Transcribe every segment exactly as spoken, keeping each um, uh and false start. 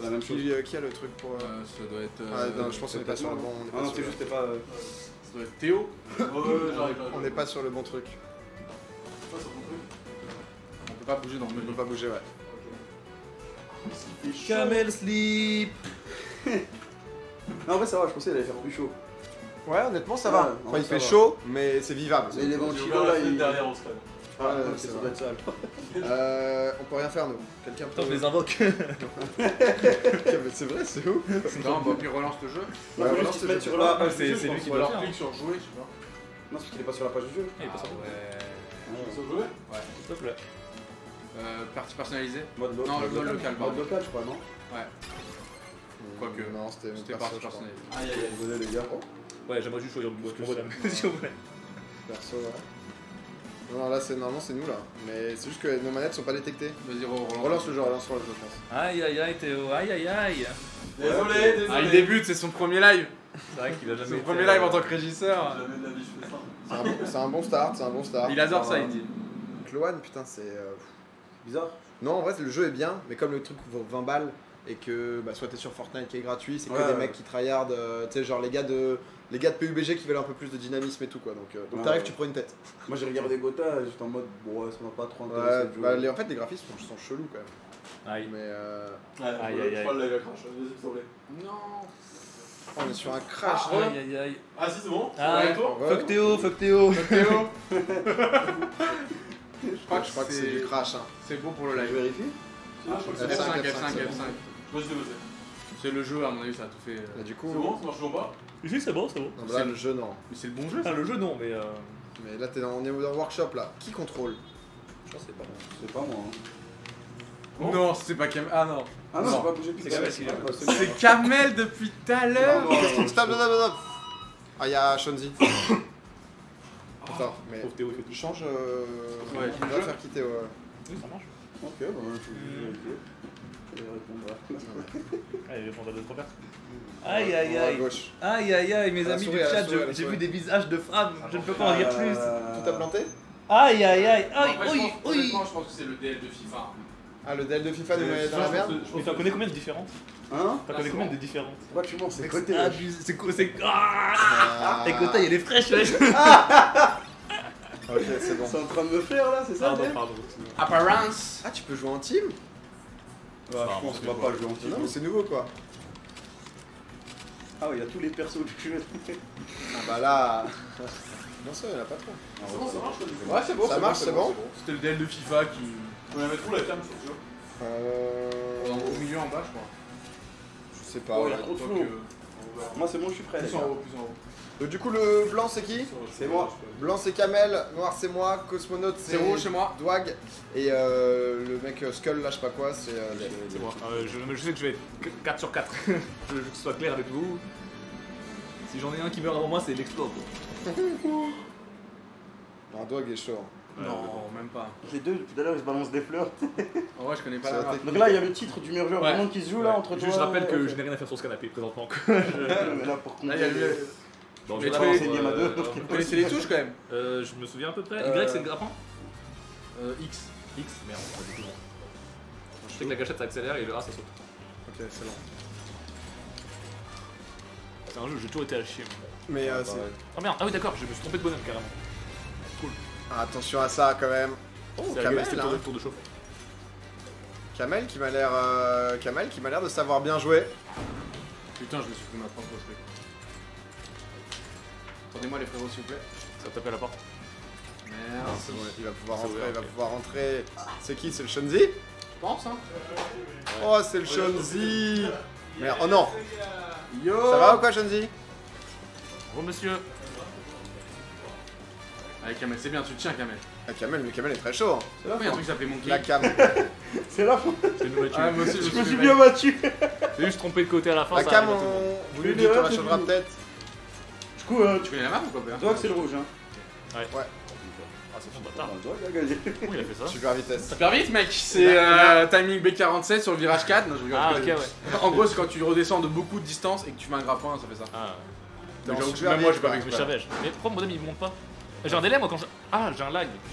c'est la même chose. Qui, euh, qui a le truc pour. Euh... Euh, ça doit être. Ah Euh, non, je pense qu'on est pas sur le bon. On est Ah pas non, sur c'est le- juste, t'es pas. euh, Ça doit être Théo. Ouais, ouais, j'arrive. On n'est pas sur le bon truc. On peut pas bouger dans le On menu. peut pas bouger, ouais. Camel sleep. Non, en vrai, ça va, je pensais qu'il allait faire plus chaud. Ouais, honnêtement, ça Ouais, va. en Enfin, vrai, il ça fait va. chaud, mais c'est vivable. Mais les J'ai ventilos ouvert la là, fenêtre ils. derrière on se calme. Ah, Ouais, ok, c'est ça vrai. doit être ça alors. Euh, on peut rien faire, nous. Quelqu'un peut. Attends, je les invoque. Mais c'est vrai, c'est où Non, bah, puis relance le jeu. Ouais, alors, alors, c'est tu te mets juste- sur la Ah, page c'est- du jeu, c'est je lui pense. qui Ou doit alors faire. clique sur jouer, je sais pas. Non, c'est parce qu'il est pas sur la page du jeu. Il est pas sur Ah ouais. Sur jouer Ouais, s'il te plaît. Euh, partie personnalisée. Mode lo- Non, mode mode local, Mode pardon. local, je crois, non? Ouais, Quoique. Non, c'était c'était perso, partie je crois. personnalisée. Aïe aïe aïe. Désolé, les gars. Ouais, j'aimerais juste choisir mon Parce que bonhomme, c'est- s'il vous plaît. Perso, ouais. Non, là, c'est normalement, c'est nous là. Mais c'est juste que nos manettes sont pas détectées. Vas-y, re- relance. Relance le jeu, relance le jeu, je pense. Aïe aïe aïe Théo, aïe aïe aïe. Désolé, désolé. Ah, il débute, c'est son premier live. C'est vrai qu'il a jamais Son été, premier euh, live en tant que régisseur. Jamais de la vie, je fais ça. C'est un, bon- c'est un bon start, c'est un bon start. Il adore ça, il dit. Cloan, putain, c'est. euh, Bizarre. Non, en vrai, le jeu est bien, mais comme le truc vaut vingt balles et que bah, soit t'es sur Fortnite qui est gratuit, c'est que Ouais, des ouais. mecs qui tryhardent, euh, tu sais, genre les gars de les gars de P U B G qui veulent un peu plus de dynamisme et tout quoi. Donc, euh, donc Ouais, t'arrives, ouais. tu prends une tête. Moi j'ai regardé Gotha et j'étais en mode bon ouais ça m'a pas trop Ouais, intéressé. de jouer. bah, les, en fait, les graphismes sont, sont chelous quand même. Aïe. Mais euh, Aïe, aïe, aïe. Je crois le live a crash, vas-y s'il te plaît. Non. on est sur un crash. Aïe aïe aïe. Ah si c'est bon. Ah, Ouais, toi Ouais. fuck Théo, fuck Théo. Théo. Je crois que Je crois que c'est du crash. Hein. C'est bon pour le Je live. vérifie. Ah, F F cinq, cinq, F F cinq, cinq, c'est F cinq. Vas-y vas-y. C'est le jeu, à mon avis, ça a tout fait. euh. Et du coup, Ça marche toujours pas? Si, c'est bon, c'est bon. non, bah là, le jeu non. Mais c'est le bon jeu. Ah, le jeu, non, mais. Euh... Mais là, t'es dans, on est dans le workshop là. Qui contrôle? Je pense que c'est pas bon. C'est pas moi. Hein. Oh. Non, c'est pas Kamel. Ah non. Ah non, Non. j'ai pas bougé depuis C'est tout à Kamel, l'heure. c'est Ah, Kamel. bah, c'est bon. C'est Kamel depuis tout à l'heure. Non, non. Stop, stop, stop, stop. Ah, y'a Shonzi. Attends, mais. Pauvre Théo, il fait tout. Change. Euh... Ouais, on va jeu. faire quitter. Ouais. Oui, ça marche. Ok, bah je vais vérifier. Je vais répondre là. Allez, je vais prendre deux trois pertes. Aïe aïe À aïe. gauche. Aïe aïe aïe, mes À la amis souris, du à la chat, souris, à la je- j'ai souris. vu des visages de femmes, je ne peux pas en dire plus. Euh, Tout a planté? Aïe aïe aïe, aïe, En fait, je oui, pense- oui. honnêtement, je pense que c'est le D L de FIFA. Ah, le D L de FIFA nous met dans la merde? Mais t'en connais combien de différentes? Hein? T'en connais combien de différentes? Pourquoi tu mens? C'est côté. Ah, c'est quoi? C'est. Ah Ah. Et Kota, il est fraîche, wesh. Ok, c'est bon. C'est en train de me faire là, c'est ça? Pardon, Dave pardon. Apparence. Ah, tu peux jouer en team? Ouais, je pense qu'on va pas jouer en team. Non, mais c'est nouveau quoi. Ah ouais, il y a tous les persos du jeu. Ah, bah là. Non, ça, il y en a pas trop. Ouais, c'est bon. Ça c'est marche, bon, c'est bon? C'était le D L de FIFA qui. On va mettre où la cam sur le jeu? Euh. Au milieu en bas, je crois. Je sais pas. Oh, ouais. il y a trop de Donc, flow. euh, Moi c'est bon, je suis prêt. les Plus en gars. haut, plus en haut. Donc, du coup, le blanc c'est qui? C'est moi. Blanc c'est Kamel, noir c'est moi, cosmonaute C'est rouge chez moi. Dwag, et euh, le mec euh, Skull là, je sais pas quoi, c'est. Euh, les- C'est moi. Euh, je, je sais que je vais être quatre sur quatre. je veux que ce soit clair avec vous. Si j'en ai un qui meurt avant moi, c'est l'exploit. quoi. Non, Dwag est chaud. hein. Non, même pas. Les deux, tout à l'heure ils se balancent des fleurs. En vrai, je connais pas C'est la la map. technique. Donc là il y a le titre du meilleur joueur Ouais. du monde qui se joue là entre toi. Juste, je rappelle que et- je n'ai rien à faire sur ce canapé présentement. Ouais, mais là pour Là, il y a compter. le. Bon, Mais je vais tu d'abord, es- c'est game à deux. euh, Vous connaissez les touches quand même? euh, Je me souviens à peu près. Euh, Y, c'est le grappin. Euh, X. X, merde, pas du tout. Je sais que la gâchette ça accélère et le A ça saute. Ok, c'est long. C'est un jeu, j'ai toujours été à chier. Mais euh, Ah, c'est. pareil. Oh merde, ah oui d'accord, je me suis trompé de bonhomme carrément. Ah, attention à ça quand même. Oh, C'est Kamel, c'était le hein. tour de- tour de chauffe. Kamel qui m'a l'air. Euh... Kamel qui m'a l'air de savoir bien jouer. Putain, je me suis pris ma propre truc. Attendez-moi les frérots, s'il vous plaît. Ça tape à la porte. Merde. C'est bon, il va pouvoir C'est rentrer, ouvert, il va ok. pouvoir rentrer. C'est qui? C'est le Shonzi? Je pense, hein. Oh, c'est le Shonzi! Merde, oh non! Yo. Ça va ou quoi, Shonzi? Bon monsieur. Allez, Kamel, c'est bien, tu le tiens, Kamel. Ah, Kamel, mais Kamel est très chaud. Hein. C'est la Il y a un fin. truc qui s'appelait Monkey. La cam. C'est la fin. C'est une nouvelle Ah, moi aussi, je, Je me suis fait. bien battu. J'ai juste trompé de côté à la fin. La ça cam, arrive à tout le monde. on. Vous Oui, lui mais dites, on là, la c'est changera fini. peut-être. Du coup, euh, Tu connais la map ou quoi, père? Doig c'est le rouge hein. Ouais. Ouais. Ah c'est bon bâtard. Ah, Doig a gagné. Comment il a fait ça? Super vitesse. Super vite, mec. C'est euh, timing B quarante-sept sur le virage quatre. Non, je rigole. Ah ok ouais. En gros, c'est quand tu redescends de beaucoup de distance et que tu fais un grappin, ça fait ça. Ah. T'es en j'avoue que super même moi, vite, j'ai pas quoi. vu Mais je savais. Mais pourquoi mon bonhomme il monte pas? J'ai un délai moi quand je. Ah j'ai un lag.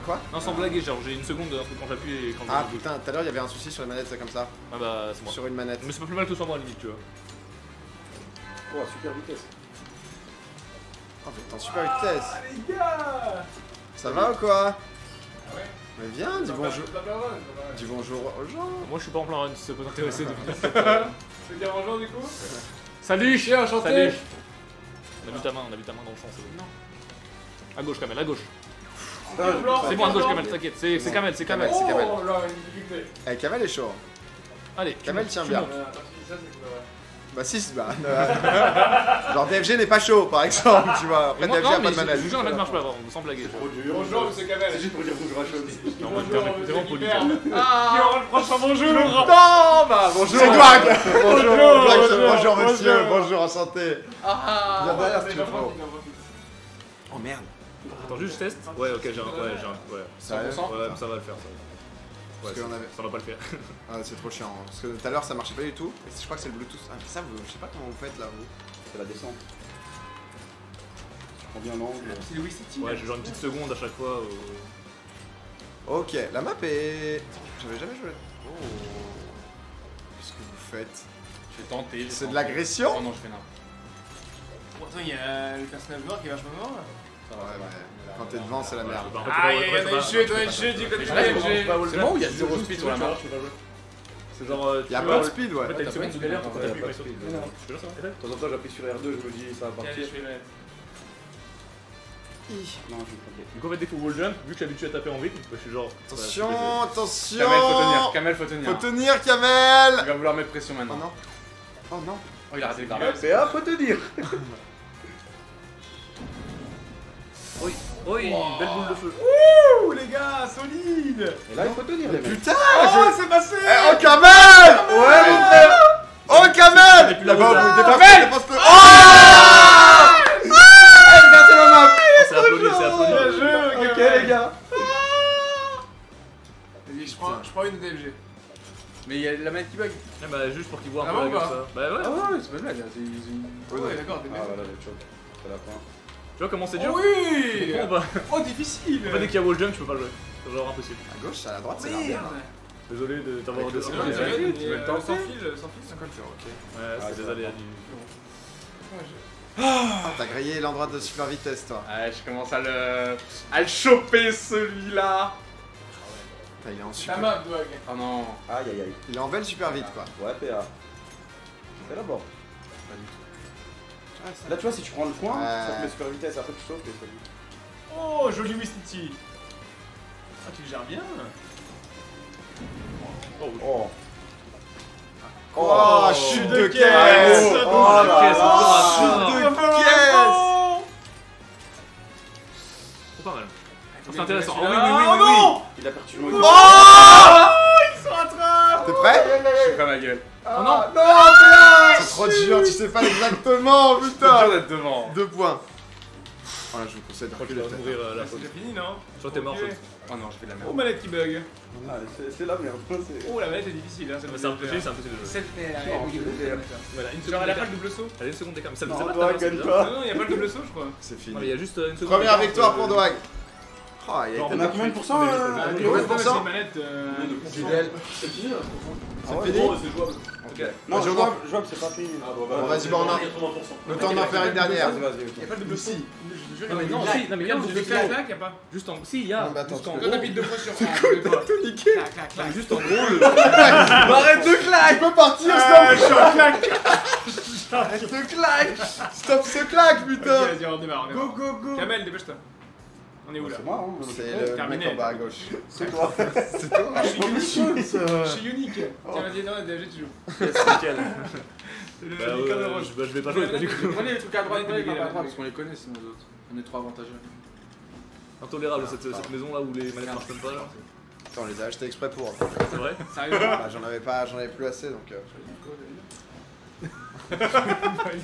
Quoi? Non, sans blaguer, genre j'ai une seconde un truc quand j'appuie et quand Ah je bouge. putain, tout à l'heure il y avait un souci sur les manettes, c'est comme ça. Ah bah c'est moi. Sur une manette. Mais c'est pas plus mal que sur moi à la limite, tu vois. Oh, super vitesse. Oh, mais t'es en super vitesse. Ah, les gars. Ça va ou quoi? Ouais. Mais viens, dis Ça bonjour. va, ça va, ça va. Dis bonjour aux gens. Moi je suis pas en plein run si ça peut t'intéresser. Tu veux dire bonjour du coup? Salut! Chien, enchanté. Salut! On a vu ta main, on a vu ta main dans le champ, c'est bon. Non. À gauche, Kamel, à gauche. Putain, j'ai blanc. pris C'est ça. bon, à gauche, Kamel, t'inquiète. C'est c'est Kamel, c'est Kamel. c'est Kamel. Oh là, une difficulté. Eh, Kamel est chaud. Allez, Kamel tu tient montes, bien. tu montes. Euh, Attends, si ça, c'est que ouais. Bah si, c'est- bah... euh, genre D F G n'est pas chaud par exemple, tu vois. Après Et moi, D F G a non, pas mais de manette. je vous jure, la manette marche pas, vraiment, sans blaguer. Trop dur. Bonjour, monsieur Kamel. C'est juste pour dire bonjour à Chose. Non, moi, Bonjour, t'es vraiment monsieur poli. Guibert. Qui Ah! aura le prochain bonjour? Non, bah bonjour. C'est Dwag. Bonjour, Bonjour, Dwag, c'est- bonjour, bonjour monsieur, bonjour. bonjour, enchanté. Ah, Viens derrière, c'est si tu pas veux. profite, pas profite. Oh merde. Attends, juste je teste. Ouais, ok, j'ai un. Ouais, j'ai un. Ouais. Sérieux? cent pour cent. Ouais, ça va le faire, ça. Ouais, Parce qu'on ça- avait- ça va pas le faire. Ah, c'est trop chiant. hein. Parce que tout à l'heure ça marchait pas du tout. Et je crois que c'est le Bluetooth. Ah, mais ça, vous, je sais pas comment vous faites là, vous. C'est la descente. Tu prends bien l'angle. C'est Louis City. Ouais, j'ai genre une petite seconde à chaque fois. euh, Ok, la map est. J'avais jamais joué. Oh. Qu'est-ce que vous faites? Je vais tenter. C'est de l'agression? Oh non, je fais n'importe Pourtant, il y a le personnage mort qui est vachement mort là. quoi. Ouais, mais quand t'es devant, c'est la ouais, merde. bah, en fait, Ah, tu il vas- y ouais, a ça des va- jeux, tu dans les peux jeux du côté pas- du Ouais, P F G. pas- C'est bon ou il y a zéro speed sur la map? C'est genre. euh, tu Y'a peux pas de avoir- speed, En fait, ouais. t'as une t'as seconde pas de de galère speed, quand non, t'appuies pas de sur. speed. Je te jure, ça va. De temps en temps, j'appuie sur R deux, je me dis ça va Allez, partir. je fais le- Non, je vais pas. Donc en fait, dès qu'il faut wall jump, vu que je suis habitué à taper en rythme, bah, je suis genre. Attention, bah, attention. Kamel, faut tenir. Kamel, faut tenir. Faut tenir, Kamel. Il va vouloir mettre pression Oh maintenant. non. Oh non. Oh, il a raté le Ah, garde. P A, faut te dire. Oui, oui, belle boule de feu. Ouh, les gars, solide. Et là, il faut tenir, les mecs. Putain. Oh, c'est passé. Eh, oh Kamel. Ouais, mon frère. Oh Kamel. plus la Là-bas, boule, vous là. dépassez, dépasse le. Oh. Regardez la map. Oh, c'est applaudi, c'est applaudi. Bien joué, Ok, les gars. Vas-y, je prends, je prends une D F G. Mais il y a la manette qui bug. Ah bah, juste pour qu'ils voient un Ah peu la bon, gueule bah. ça. Bah ouais. Ah ouais, c'est pas une blague. hein, c'est- c'est- Ouais, d'accord, t'es Ah, bien. voilà, le choc. C'est la fin. Tu vois comment c'est dur? Oh oui. Bon, bah, Oh, difficile. en fait, dès qu'il y a wall jump, tu peux pas jouer. C'est genre impossible. À gauche, à la droite, c'est la Merde. merde. Désolé de t'avoir Avec le- déçu. Ouais, Ouais, c'est vrai. tu veux le tenter? Sans fil, sans fil. C'est quoi le faire, ok. Ah, c'est des ça aléas va. du. Ah, t'as grillé l'endroit de super vitesse, toi. Ah, je commence à le. à le choper celui-là. Putain, il est en La super. map, Dwag. Oh non. Aïe, aïe, aïe. Il est en belle super vite, quoi. Ouais, P A. Fais d'abord. Là, tu vois, si tu prends le coin, Ouais. ça te met super vitesse. Après, tu sautes et c'est bon. Oh, joli Louis City. Ah, tu le gères bien. Oh, oui. Oh. Oh, chute de caisse. caisse. Oh, Oh la là caisse, là. encore Chute un de caisse. Oh, pas mal. C'est intéressant. Oh, oui, Ah, oui, oui, oui, non. Il a perdu le Oh. Il se rattrape. T'es prêt? Je suis pas ma gueule. Oh non. Non, P A. C'est trop dur, tu sais pas exactement, C'est putain. dur d'être devant. Deux points. Voilà, je vous conseille de Je crois qu'il reculer va peut-être. mourir à la C'est faute. déjà fini, non? Soit t'es mort, Ok. soit. Oh non, je fais de la Oh, merde. manette qui bug. Ah, c'est- c'est la merde. C'est- Oh, la manette est difficile. Hein, Mais c'est impossible, c'est impossible de jouer. Celle Non, je vais le faire. Voilà, une Genre, seconde elle a pas d'écart. le double saut? Elle a une seconde d'écart. Mais ça Non, ça va, Dwag, t'as gagne raison, pas. Non, non, il y a pas le double saut, je crois. C'est Non, fini. mais il y a juste euh, une seconde. Première d'écart, victoire euh, pour Dwag. Oh, il a Genre, été On a combien de pourcents Ah, euh, Théo, combien de moi, pourcents c'est une manette. euh, fidèle. C'est fini là C'est ouais, fini? bon, c'est jouable. Ok. Non, Vas-y, jouable, jouable, c'est pas fini. Bon, vas-y, bon, on a- le temps d'en faire une dernière. Vas-y, vas-y, Il y a ok. pas le double saut. Je te jure, Non, mais il y a non, pas si, le non, mais il y a le double double clac, saut. clac, y a pas. Juste en. Si, il y a. Non, mais attends, Juste en tu Toi, gros. t'habites deux fois sur un. deux fois. Tout niqué. Clac, clac, Non, mais clac. juste en gros, le. Arrête de claque. Tu peux partir, Ah, stop. je suis en claque. Arrête de claque. Stop ce claque, putain. Vas-y, vas-y, on démarre, on Go, démarre. go, go. Kamel, dépêche-toi. On est où là? C'est moi, hein. je C'est le le mec Terminé. en bas à gauche. C'est toi. C'est toi. Je suis unique. Chance. Je suis unique. Tiens, vas-y, non, D F G, tu joues. Nickel. C'est le Bah, joli code ouais, rouge. je bah, je vais pas jouer, pas du coup. Prenez les trucs à droite, Prenez prenez les les à trucs à droite, parce qu'on les connaît sinon les autres. On est trop avantageux. Intolérable cette, cette maison là où les manettes marchent même pas. là. Attends, on les a achetés exprès pour. C'est vrai? Sérieux? Bah, j'en avais pas, j'en avais plus assez donc. euh, Euh,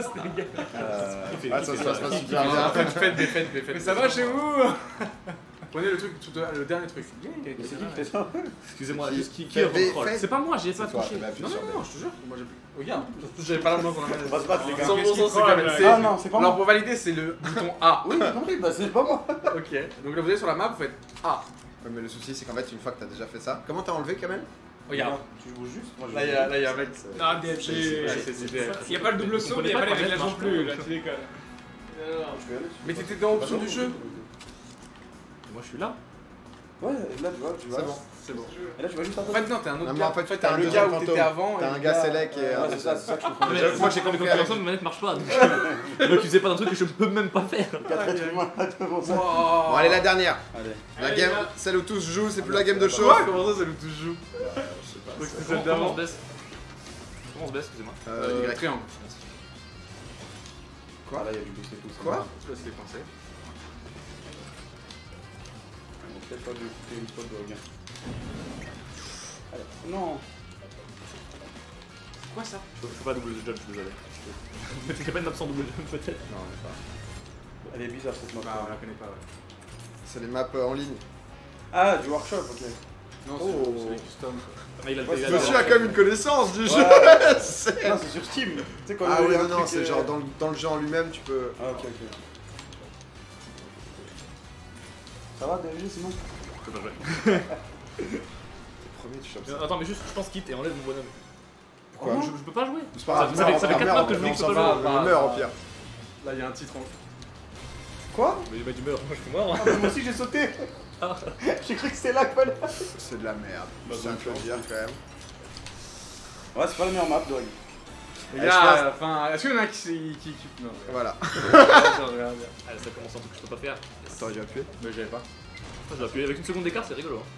Ah, ça se passe pas super bien. Faites, faites des fêtes, des fêtes. Mais ça va chez vous? Prenez le truc, tout- le dernier truc. Mais c'est qui qui fait ça? Excusez-moi, Qui- juste qui, qui Fais- est roll fais- C'est pas moi, j'y ai C'est pas toi, touché. bah, appuie Non, sur non, B. non, je te jure. Moi, j'ai plus. Regarde, j'avais pas la main sur la On manette. va se battre, les gars. cent pour cent, c'est Qu'est-ce quand qu'il même. prend, c'est- Ah non, c'est pas Alors moi. pour valider, c'est le bouton A. Oui, j'ai compris, bah c'est pas moi. Ok. Donc là, vous allez sur la map, vous faites A. Ouais, mais le souci, c'est qu'en fait, une fois que t'as déjà fait ça, comment t'as enlevé, Kamel? Regarde. Tu joues juste. Moi, je Là, il y a, là, il y a un mec. Non, D F G. Ouais, c'est- c'est- c'est- Il y a pas le double saut, mais il y a pas les réglages non plus. Là, tu déconnes. Je vais aller. Mais t'étais dans l'option du jeu. Moi je suis là. Ouais, là tu vois, tu vois. C'est bon. C'est bon. Et là tu vas juste En attendre. fait, non, t'es un autre Non, mais gars. en fait, t'as t'as un le deuxième gars où fantôme. t'étais avant. T'as et un le gars Select et un. Ouais, c'est ça, c'est ça que je comprends. Mais Déjà, moi, j'ai comme compris comme avec- ma manette marche pas. Donc ne m'accusez pas d'un truc que je peux même pas faire. Quatre êtres humains là devant ça. Bon, allez, la dernière. Allez. La Allez, game, là. celle où tous jouent, c'est plus la game de show. Ouais, comment ça, ça nous touche joue. Je sais pas. Donc c'est Comment celle comment on d'avant. se baisse Comment on se baisse, excusez-moi. Euh, Euh, Y. triangle. Quoi là, il y a du boost et tout. c'est Quoi bon. Je sais pas si t'es pensé. On va peut-être pas de couper une spot de regain. Allez. Non. Quoi ça? Je fais pas double jump, je suis désolé. Mais t'es pas une absent double jump peut-être. Non, on est pas. Elle est bizarre cette map. Bah, on la connaît pas, ouais. C'est les maps euh, en ligne. Ah, du workshop, ok. Non, Oh. c'est c'est les custom. Ah, il a Ouais, il a- c'est Monsieur a quand même une connaissance du jeu. Ouais. C'est- Non, c'est sur Steam. Tu sais quand Ah il y oui, a un non, non, truc, c'est euh, genre dans le, dans le jeu en lui-même, tu peux. Ah, ok, ok. Ça va, D F G sinon? Je peux pas jouer. Premier, tu chopes ça. Euh, Attends, mais juste, je pense quitte et enlève mon bonhomme. Pourquoi je, je peux pas jouer. C'est pas grave, Ça fait- on ça fait meurt, quatre on maps que je meurt, dis que on je peux s'en pas va, jouer. on meurt au pire. Là, il y a un titre en. Quoi? Mais bah, tu meurs, moi je suis mort. Ah, mais moi aussi j'ai sauté. Ah. J'ai cru que c'était là qu'il fallait. C'est de la merde. Bah, Je tiens à te le dire quand même. Ouais, c'est pas la meilleure map, Dog. Les je gars, enfin, est-ce qu'il y en a qui. qui. qui. qui- Non, Voilà. attends, regarde. Allez, ça commence un truc que je peux pas faire. T'aurais dû appuyer. Mais j'avais pas. Je vais appuyer avec une seconde d'écart, c'est rigolo. Hein.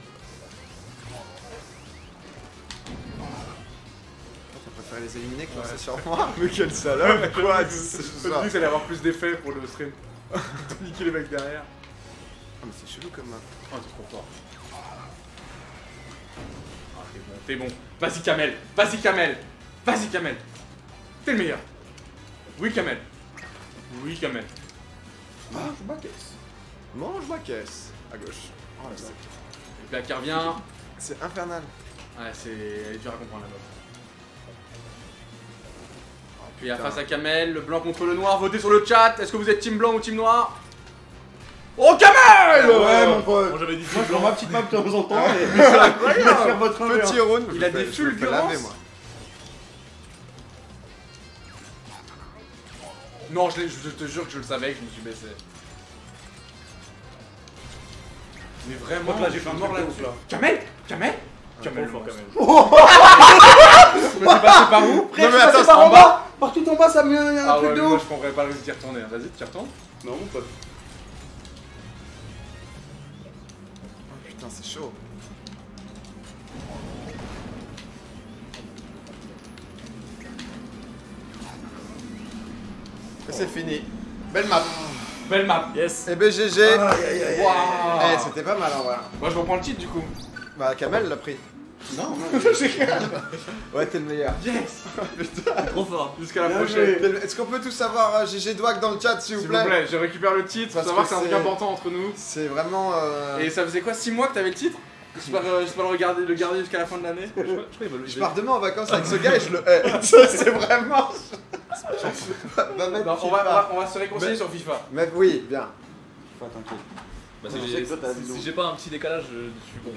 T'as préféré les éliminer que lancer sur moi. Mais quel salope, quoi. Je me suis dit que ça allait avoir plus d'effet pour le stream. T'as niqué les mecs derrière. Ah, mais c'est chelou comme map. Oh, t'es trop fort. Ah, t'es bon, t'es bon. Vas-y, Kamel. Vas-y, Kamel. Vas-y, Kamel. T'es le meilleur. Oui, Kamel. Oui, Kamel. Ah, je bats caisse. Mange ma caisse. À gauche. Oh là là. Et puis là, qui revient. C'est infernal. Ouais, c'est. Elle est dure à comprendre là-bas. Puis à putain. face à Kamel, le blanc contre le noir, votez sur le chat. Est-ce que vous êtes team blanc ou team noir? Oh, Kamel! Ouais, mon pote. Moi j'avais dit Moi, je prends ma petite map de temps en temps et C'est incroyable. je vais faire votre un v un. Petit round. Il je a me des fais- je me fais fulgurances. laver, moi. Non, je, l'ai- je te jure que je le savais, que je me suis baissé. Mais vraiment, Moi, là, j'ai fait un mort truc de là-dessus. ouf, là. Kamel? Kamel? Trop Kamel, fort le quand monstre. même. Je me suis passé par où? Frère, Non, mais je suis passé attends, par c'est en en bas. Partout en bas, ça me met un Ah truc ouais, de mais moi ouf. je comprends pas réussi à retourner. Vas-y, tu y retournes. Non, mon pote. Oh putain, c'est chaud. Et c'est fini. Belle map. Belle map. Yes. Et B G G. Aïe, aïe, aïe, aïe. Waouh. Eh, c'était pas mal en vrai. Moi je reprends le titre du coup. Bah, Kamel l'a pris. Non, non. Ouais, t'es le meilleur. Yes. Trop fort. Jusqu'à la Bien prochaine. joué. Est-ce qu'on peut tous avoir euh, G G Dwag dans le chat, s'il vous S'il plaît, vous plaît, je récupère le titre, faut Parce savoir que que c'est un truc c'est- important entre nous. C'est vraiment. euh, Et ça faisait quoi, six mois que t'avais le titre? J'espère euh, j'espère le regarder, le garder jusqu'à la fin de l'année. Je crois qu'il va le Je pars demain en vacances avec ce gars et je le hais. Ça, c'est vraiment. Va mettre Non, on, FIFA. va, on, va, on va se réconcilier Mais- sur FIFA. Mais oui, bien. Faut attendre. Bah, Je si sais j'ai que toi, t'as la vidéo. si j'ai pas un petit décalage, je suis bon.